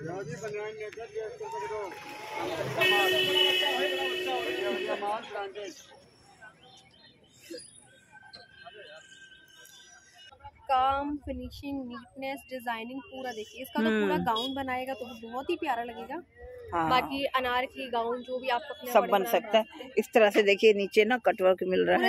काम, finishing, neatness, designing पूरा देखिए। इसका तो पूरा गाउन बनाएगा तो बहुत ही प्यारा लगेगा। हाँ। बाकी अनारकली गाउन जो भी आपको अपने सब बन सकता है। इस तरह से देखिए नीचे ना कटवर्क मिल रहा है,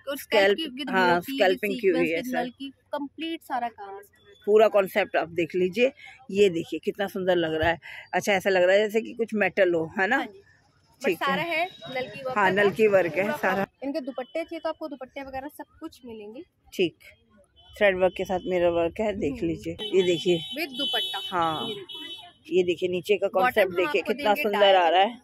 स्कैल्पिंग की हुई है सर, कंप्लीट सारा काम पूरा कॉन्सेप्ट आप देख लीजिए। ये देखिए कितना सुंदर लग रहा है। अच्छा ऐसा लग रहा है जैसे कि कुछ मेटल हो, है ना? ठीक है, सारा है नलकी वर्क। हाँ नलकी वर्क है सारा। इनके दुपट्टे चाहिए तो आपको दुपट्टे वगैरह सब कुछ मिलेंगे। ठीक, थ्रेड वर्क के साथ मिरर वर्क है, देख लीजिए। ये देखिए विद दुपट्टा। हाँ ये देखिए नीचे का कॉन्सेप्ट देखिए कितना सुंदर आ रहा है।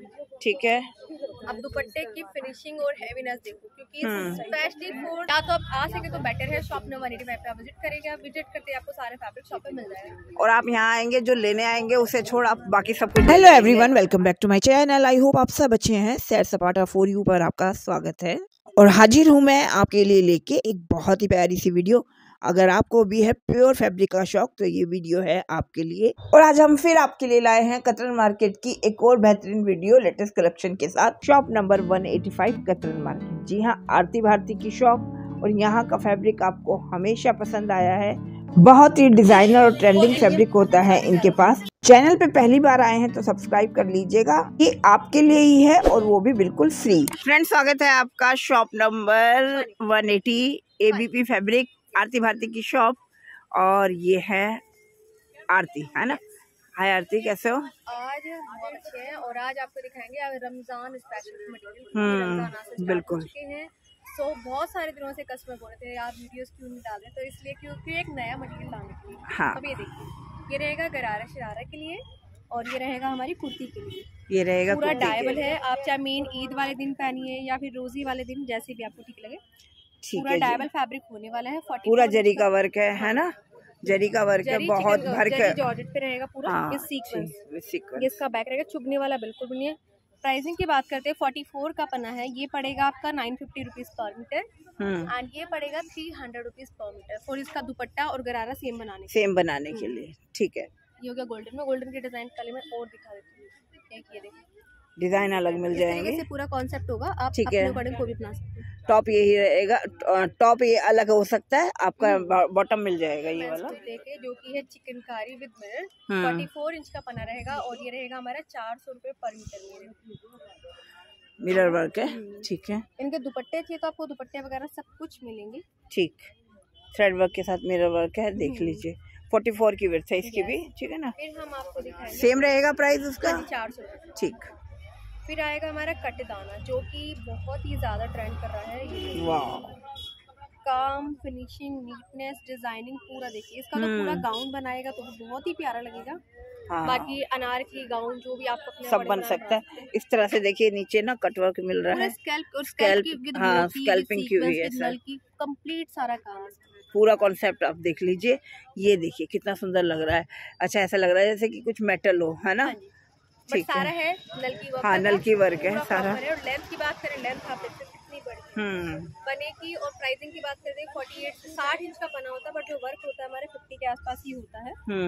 ठीक है, अब दुपट्टे की फिनिशिंग और हेवीनेस देखो, क्योंकि स्पेशली फॉर या तो आप आ सके तो बेटर है शॉप नंबर 185 पे आप विजिट करेगा। विजिट करते आपको सारे फैब्रिक शॉप पे मिल जाएगा और आप यहाँ आएंगे जो लेने आएंगे उसे छोड़ आप बाकी सब कुछ। Hello everyone, welcome back to my channel. I hope आप सब अच्छे हैं। सैर सपाटा फॉर यू पर आपका स्वागत है और हाजिर हूँ मैं आपके लिए लेके एक बहुत ही प्यारी सी वीडियो। अगर आपको भी है प्योर फैब्रिक का शौक तो ये वीडियो है आपके लिए। और आज हम फिर आपके लिए लाए हैं कतरन मार्केट की एक और बेहतरीन वीडियो लेटेस्ट कलेक्शन के साथ। शॉप नंबर 185 कतरन मार्केट। जी हाँ, आरती भारती की शॉप। और यहाँ का फैब्रिक आपको हमेशा पसंद आया है। बहुत ही डिजाइनर और ट्रेंडिंग फैब्रिक होता है इनके पास। चैनल पे पहली बार आए हैं तो सब्सक्राइब कर लीजिएगा, ये आपके लिए ही है और वो भी बिल्कुल फ्री। फ्रेंड्स स्वागत है आपका shop number 180 ABP fabric, Aarti Bharti की शॉप। और ये है आरती, है ना? हाय आरती, कैसे हो? आज बहुत अच्छे हैं और आज आपको दिखाएंगे रमजान स्पेशल मटेरियल। बिल्कुल हैं तो बहुत सारे दिनों से कस्टमर बोल रहे थे यार वीडियोस क्यों नहीं डाल रहे, तो इसलिए क्योंकि एक नया मटेरियल लाने के लिए। हाँ। अब ये देखिए, ये रहेगा गरारा शरारा के लिए और ये रहेगा हमारी कुर्ती के लिए। ये रहेगा पूरा डायबल है, आप चाहे मेन ईद वाले दिन पहनिए या फिर रोजी वाले दिन, जैसे भी आपको ठीक लगे। पूरा डायबल फैब्रिक होने वाला है। पूरा जरी का वर्क है ना? जरी का वर्क है, बहुत भर के जॉर्जेट पे रहेगा पूरा। ये सीक्वेंस, ये इसका बैक रहेगा, चुभने वाला बिल्कुल भी नहीं है। प्राइसिंग की बात करते हैं, 44 का पना है, ये पड़ेगा आपका 950 रुपीज पर मीटर एंड ये पड़ेगा 300 रुपीज पर मीटर फॉर इसका दुपट्टा और गरारा सेम बनाने के लिए। ठीक है, ये हो गया गोल्डन में। गोल्डन के डिजाइन पहले मैं और दिखा देती हूँ। एक ये देखिए, डिजाइन अलग मिल जाएंगे। पूरा कॉन्सेप्ट होगा, आप अपने अकॉर्डिंग को भी बना सकते हैं। टॉप यही रहेगा, टॉप ये अलग हो सकता है आपका, बॉटम मिल जाएगा ये वाला देखे जो कि है चिकनकारी विद मिरर। 44 इंच का पना रहेगा और ये रहेगा हमारा 400 रुपए पर मीटर। मिरर वर्क है, ठीक है। इनके दुपट्टे चाहिए तो आपको दुपट्टे वगैरह सब कुछ मिलेंगे। ठीक, थ्रेड वर्क के साथ मिरर वर्क है, देख लीजिए। 44 की विड्थ है इसकी भी, ठीक है ना? फिर हम आपको दिखाएंगे, सेम रहेगा प्राइस उसका 400। ठीक। फिर आएगा हमारा कट दाना जो कि बहुत ही ज्यादा ट्रेंड कर रहा है। ये वाह, काम, फिनिशिंग, नीटनेस, डिजाइनिंग पूरा देखिए। इसका तो पूरा गाउन बनाएगा तो बहुत ही प्यारा लगेगा। हाँ। बाकी अनारकली गाउन जो भी आपको अपने सब बन सकता है। इस तरह से देखिए नीचे ना कटवर्क मिल रहा है, स्कैल्पिंग की हुई है सर, कंप्लीट सारा काम पूरा कॉन्सेप्ट आप देख लीजिए। ये देखिए कितना सुंदर लग रहा है। अच्छा ऐसा लग रहा है जैसे कि कुछ मेटल हो, है ना? ठीक सारा है नलकी वर्क। हाँ नलकी वर्क है सारा। और लेंथ की बात करें, लेंथ आप देखते कितनी बड़ी बने की। और प्राइसिंग की बात करें 48 से 60 इंच का बना होता है, बट जो वर्क होता है हमारे 50 के आसपास ही होता है।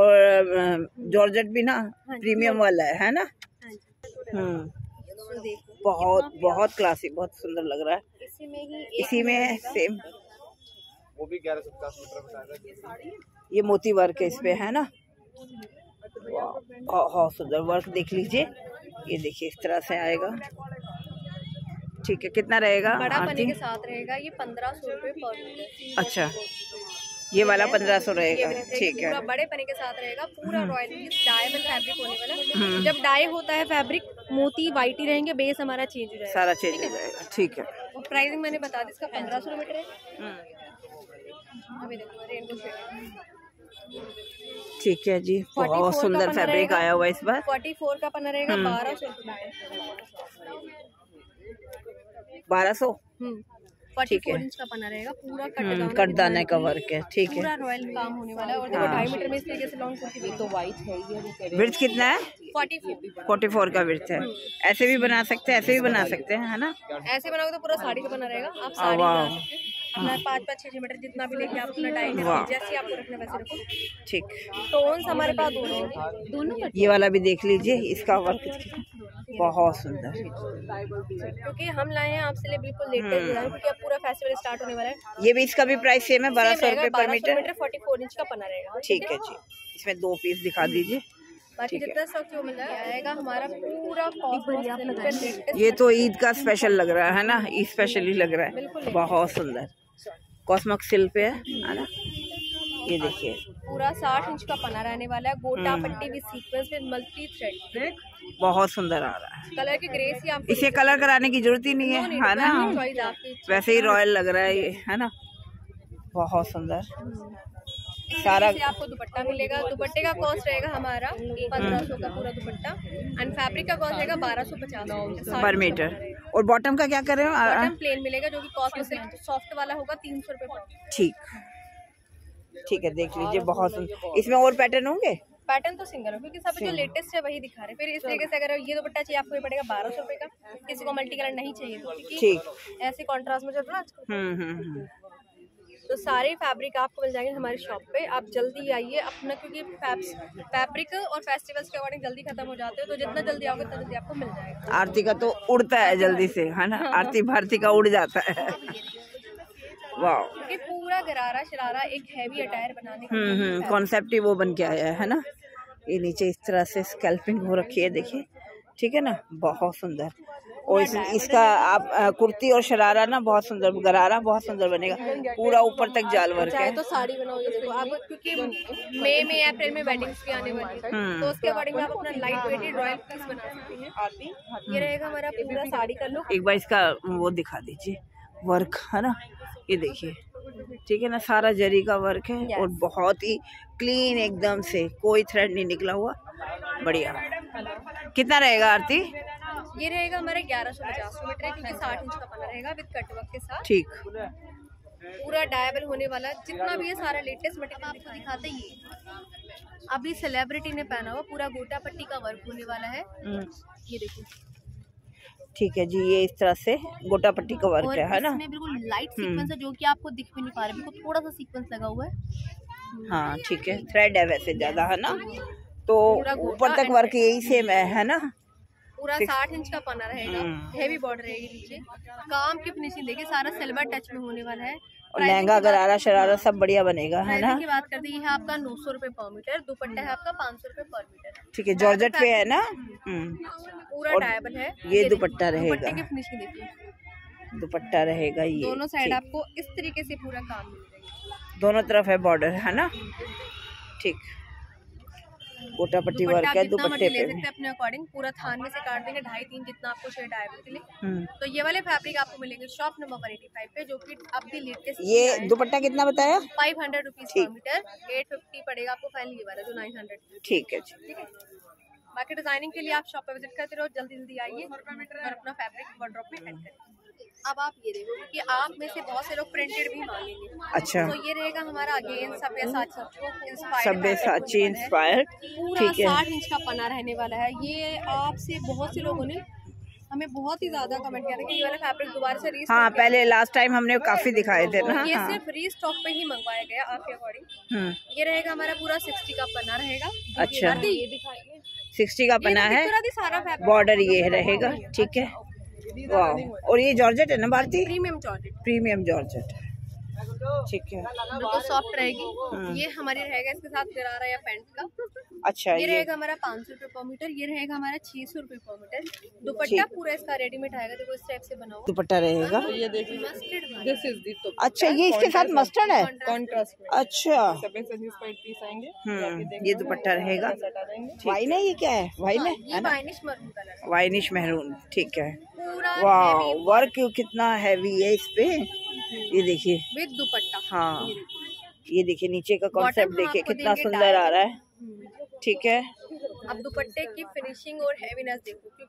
और जॉर्जेट भी ना प्रीमियम वाला है ना? बहुत बहुत क्लासिक, बहुत सुंदर लग रहा है। इसी में सेम वो भी 1150 मीटर ये मोती वर्क है इसपे, है ना? बहुत सुंदर वर्क देख लीजिए। ये देखिए इस तरह से आएगा, ठीक है। कितना रहेगा? बड़ा पने के साथ रहेगा ये 1500 रुपए पर मीटर। अच्छा, ये वाला 1500 रहेगा, ठीक है। पूरा बड़े पने के साथ रहेगा, पूरा रॉयल डायमंड फैब्रिक होने वाला। जब डाई होता है फैब्रिक, मोती वाइट ही रहेंगे, बेस हमारा चेंज हो जाएगा, सारा चेंज हो जाएगा, ठीक है। और प्राइसिंग मैंने बता दी, इसका 1500 मीटर है। अभी देखो रेनबो शेड, ठीक है जी। बहुत सुंदर फैब्रिक आया हुआ इस बार। 44 का पना रहेगा 1200 ठीक है। 44 इंच का पना रहेगा, पूरा कटदाने का वर्क है, ठीक है। पूरा रॉयल काम होने वाला है। और देखो 2.5 मीटर में इस तरीके से लॉन्ग कुर्ती तो वाइट है। ये विड्थ कितना है? 44 का विड्थ है। ऐसे भी बना सकते हैं, ऐसे भी बना सकते हैं, है ना? ऐसे बनाओगे तो पूरा साड़ी का बना रहेगा, आप साड़ी बना सकते हैं। अपना 5-5-6 मीटर जितना भी लेके आप अपना टाइम जैसे आपको रखना वैसे रखो। ठीक, टोन्स हमारे पास दोनों ये वाला भी देख लीजिए, इसका वर्क बहुत सुंदर, क्योंकि हम लाए हैं आपसे लिए बिल्कुल लेटेस्ट डिजाइन, क्योंकि अब पूरा फेस्टिवल स्टार्ट होने वाला है। ये भी इसका भी प्राइस सेम है, 1200 रुपए पर मीटर। 44 इंच का पना रहेगा। ठीक है जी, इसमें 2 पीस दिखा दीजिए। बाकी जितना सब जो मिल जाएगा हमारा पूरा कॉस्ट। ये तो ईद का स्पेशल लग रहा है ना, ईद स्पेशल ही लग रहा है, बहुत सुंदर कॉस्मोक सिल्क पे है ना। ये देखिए पूरा 60 इंच का पना रहने वाला है, गोटा पट्टी with sequence with multi thread, बहुत सुंदर आ रहा है। कलर की ग्रेस ही आप इसे कलर कराने की जरूरत ही नहीं है ना, वैसे ही रॉयल लग रहा है ये, है ना, बहुत सुंदर। सारा आपको दुपट्टा मिलेगा, दुपट्टे का कॉस्ट रहेगा हमारा 1500 का पूरा दुपट्टा, एंड फैब्रिक का कॉस्ट रहेगा 1250 पर मीटर। और बॉटम का क्या कर रहे हो? बॉटम प्लेन मिलेगा, जो कि कॉस्ट सिल्क सॉफ्ट वाला होगा 300 रुपए पर। ठीक है, देख लीजिए बहुत सुंदर। इसमें और पैटर्न होंगे? पैटर्न तो सिंगल हो, क्योंकि सब जो लेटेस्ट है वही दिखा रहे। फिर इस तरीके से अगर ये दुपट्टा चाहिए आपको, ये पड़ेगा 1200 रुपए का। किसी को मल्टी कलर नहीं चाहिए तो ठीक, ऐसे कॉन्ट्रास्ट में चल रहा है। तो सारे फैब्रिक आपको मिल जाएंगे हमारी शॉप पे, आप जल्दी आइए अपना, क्योंकि फैब्रिक और फेस्टिवल्स के अकॉर्डिंग जल्दी खत्म हो जाते हैं, तो जितना जल्दी आओगे उतना जल्दी आपको मिल जाएगा। आरती का तो उड़ता है जल्दी से, है ना, आरती भारती का उड़ जाता है। वाह, क्योंकि पूरा गरारा शरारा एक हैवी अटायर बनाने का कॉन्सेप्ट ही वो बन के आया है ना। ये नीचे इस तरह से स्कैल्पिंग हो रखी है, देखिए, ठीक है ना, बहुत सुंदर। और इसका आप कुर्ती और शरारा ना बहुत सुंदर, गरारा बहुत सुंदर बनेगा, पूरा ऊपर तक जाल वर्क है। तो साड़ी बनाओ आप, क्योंकि मई में अप्रैल में वेडिंग्स भी आने वाली है, तो उसके अकॉर्डिंग आप अपना लाइट वेटेड रॉयल पीस बना सकते हैं। ये रहेगा हमारा पूरा साड़ी का लुक। एक बार इसका वो दिखा दीजिए, वर्क है ना, ये देखिए, ठीक है ना, सारा जरी का वर्क है और बहुत ही क्लीन एकदम से, कोई थ्रेड नहीं निकला हुआ, बढ़िया। कितना रहेगा आरती? ये रहेगा हमारा 1150 मीटर, क्योंकि 60 इंच का पना रहेगा विद कटवर्क के साथ। ठीक, पूरा डायबल होने वाला है। जितना भी ये सारा लेटेस्ट मटेरियल आपको दिखाते हैं, ये अभी सेलिब्रिटी ने पहना हुआ पूरा गोटा पट्टी का वर्क होने वाला है। ये देखिए, ठीक है जी, ये इस तरह से गोटा पट्टी का वर्क है ना। इसमें बिल्कुल लाइट सीक्वेंस है, जो कि आपको दिख भी नहीं पा रहा है, बिल्कुल थोड़ा सा सीक्वेंस लगा हुआ है। हाँ ठीक है, थ्रेड है वैसे ज्यादा, है ना, तो ऊपर तक वर्क यही सेम है ना। पूरा 60 इंच का पना रहेगा, हेवी बॉर्डर रहेगी नीचे, काम की फिनिशिंग देखिए, सारा सिल्वर टच में होने वाला है। और लहंगा गरारा शरारा सब बढ़िया बनेगा, है ना। की बात करते हैं, आपका 900 रुपए पर मीटर, दुपट्टा है आपका 500 रुपए पर मीटर। ठीक है, जॉर्जेट पे है ना, पूरा डायबल है। ये दुपट्टा रहेगा, दुपट्टे की फिनिशिंग देखिए, दुपट्टा रहेगा, ये दोनों साइड आपको इस तरीके से पूरा काम मिलेगा, दोनों तरफ है बॉर्डर, है ना। ठीक, गोटा पट्टी वर्क है दुपट्टे पे अपने अकॉर्डिंग, पूरा थान में से काट देंगे 2.5-3 जितना आपको चाहिए डायबल के लिए। तो ये वाले फैब्रिक आपको मिलेंगे शॉप नंबर 185 पे, जो कि अब भी लेटेस्ट। ये दुपट्टा कितना बताया? 500 रुपीज पर मीटर, 850 पड़ेगा आपको फाइनल, ये वाला जो 900। ठीक है जी, ठीक है। बाकी डिजाइनिंग के लिए आप शॉप पे विजिट करते रहो, जल्दी जल्दी आइए और अपना फैब्रिक वार्डरोब में ऐड करें। अब आप ये देखो, क्योंकि आप में से बहुत से लोग प्रिंटेड भी मांगेंगे। अच्छा, तो ये रहेगा हमारा अगेन सब्यसाची इंस्पायर्ड, पूरा 60 इंच का पना रहने वाला है। ये आपसे बहुत से लोगों ने हमें बहुत ही ज्यादा कमेंट किया था कि ये वाला फैब्रिक दोबारा से रीस्टॉक। हाँ, पहले लास्ट टाइम हमने काफी दिखाए थे ना। ये सिर्फ रीस्टॉक पे ही मंगवाया गया आपके अकॉर्डिंग। ये रहेगा हमारा पूरा 60 का पना रहेगा। अच्छा, ये दिखाइए, 60 का पना है, बॉर्डर ये रहेगा, ठीक है। वाह, और ये जॉर्जेट है ना Bharti? Premium georgette, premium georgette, ठीक है, बिल्कुल सॉफ्ट रहेगी। ये हमारी रहेगा इसके साथ गरारा या पैंट का। अच्छा, ये रहेगा हमारा 500 रुपए पर मीटर, ये रहेगा हमारा 600 रुपए पर मीटर। दुपट्टा पूरा इसका रेडीमेड आएगा, देखो इस टाइप से बना हुआ दुपट्टा रहेगा। ये देखिए, मस्टर्ड। अच्छा, ये इसके साथ मस्टर्ड है, कॉन्ट्रास्ट। अच्छा, पीस आएंगे। ये दुपट्टा रहेगा। वाइन है, ये क्या है? वाइन है, ये winish maroon colour, winish maroon, ठीक है। पूरा वाह, वर्क कितना हैवी है इस पे, ये देखिए विद दुपट्टा। हाँ, ये देखिए नीचे का कॉन्सेप्ट देखिए कितना सुंदर आ रहा है, ठीक है। अब दुपट्टे की फिनिशिंग और हैवीनेस देखो, क्योंकि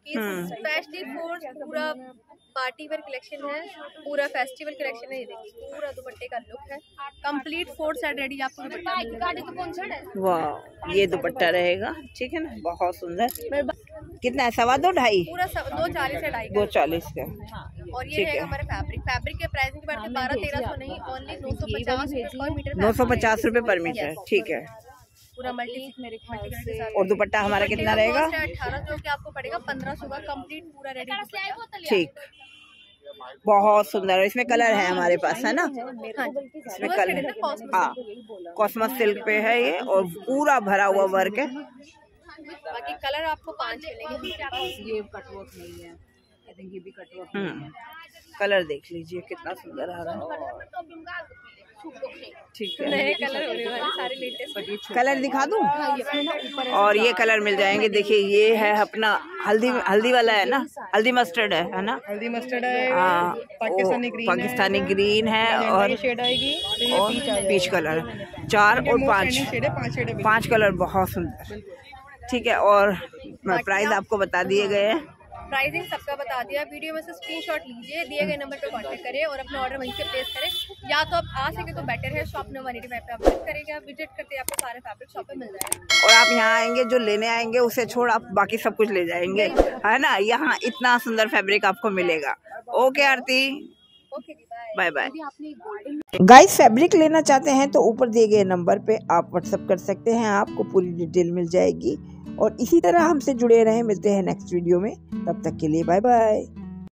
स्पेशली फॉर पूरा पार्टी वेयर कलेक्शन है, पूरा फेस्टिवल कलेक्शन है। ये देखिए पूरा दुपट्टे का लुक है, कंप्लीट 4 साइड रेडी आपको दुपट्टा। वाह, ये दुपट्टा रहेगा, ठीक है ना, बहुत सुंदर। कितना है, 2.25? पूरा 240 से 2.5 240 का। और ये है हमारा फैब्रिक के प्राइसिंग की बात करें 1200-1300 नहीं, ओनली 950 पर मीटर। 950 रुपए पर मीटर, ठीक है। पूरा मल्टी। और दुपट्टा हमारा कितना रहेगा? 18, जो कि आपको पड़ेगा 1500 का कंप्लीट पूरा रेडी। ठीक, बहुत सुंदर। इसमें कलर है हमारे पास, है ना? इसमें कलर, हाँ, कॉस्मस सिल्क पे है ये, और पूरा भरा हुआ वर्क है। बाकी कलर आपको 5 मिलेंगे। ये कटवर्क नहीं है, आई थिंक ये भी कटवर्क। कलर देख लीजिए कितना सुंदर आ रहा है, ठीक है। नए कलर होने वाले सारे लेटेस्ट कलर दिखा दूं? और ये कलर मिल जाएंगे, देखिए ये है अपना हल्दी वाला है ना, हल्दी मस्टर्ड है ना, हल्दी मस्टर्ड है, हाँ, पाकिस्तानी ग्रीन है, और शेड आएगी, पीच कलर। 4 और 5 कलर, बहुत सुंदर, ठीक है। और प्राइस आपको बता दिए गए हैं, प्राइसिंग सबका बता दिया। वीडियो में से स्क्रीनशॉट लीजिए, दिए गए नंबर पर कांटेक्ट करें और अपना ऑर्डर वहीं से प्लेस करें। या तो आप आ सके तो बेटर है, शॉप नंबर 185 पे आप विजिट करेंगे। आप विजिट करते आपको सारे फैब्रिक शॉप पे मिल जाएगा। और आप यहाँ आएंगे, जो लेने आएंगे उसे छोड़ आप बाकी सब कुछ ले जाएंगे, है ना? यहाँ इतना सुंदर फैब्रिक आपको मिलेगा। Okay Aarti, bye bye. Guys, fabric लेना चाहते हैं तो ऊपर दिए गए नंबर पे आप व्हाट्सएप कर सकते हैं, आपको पूरी डिटेल मिल जाएगी। और इसी तरह हमसे जुड़े रहें, मिलते हैं नेक्स्ट वीडियो में, तब तक के लिए बाय बाय।